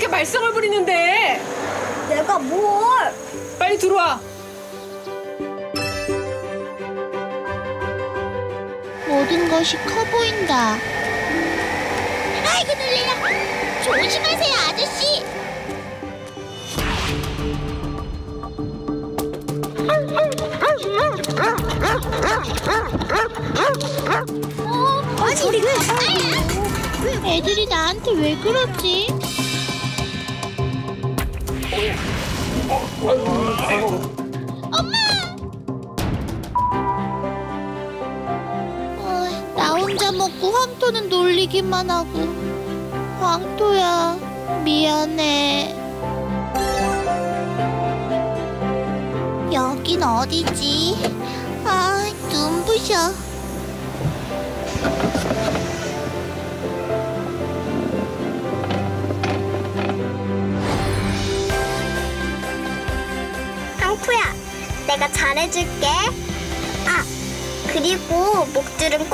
이렇게 말썽을 부리는데? 내가 뭘? 빨리 들어와. 모든 것이 커 보인다. 아이고 놀래라. 조심하세요 아저씨. 아니 소리가. 애들이 나한테 왜 그러지? 나 혼자 먹고 황토는 놀리기만 하고. 황토야, 미안해. 여긴 어디지? 아, 눈부셔. 황토야, 내가 잘해줄게. 아, 그리고 목줄은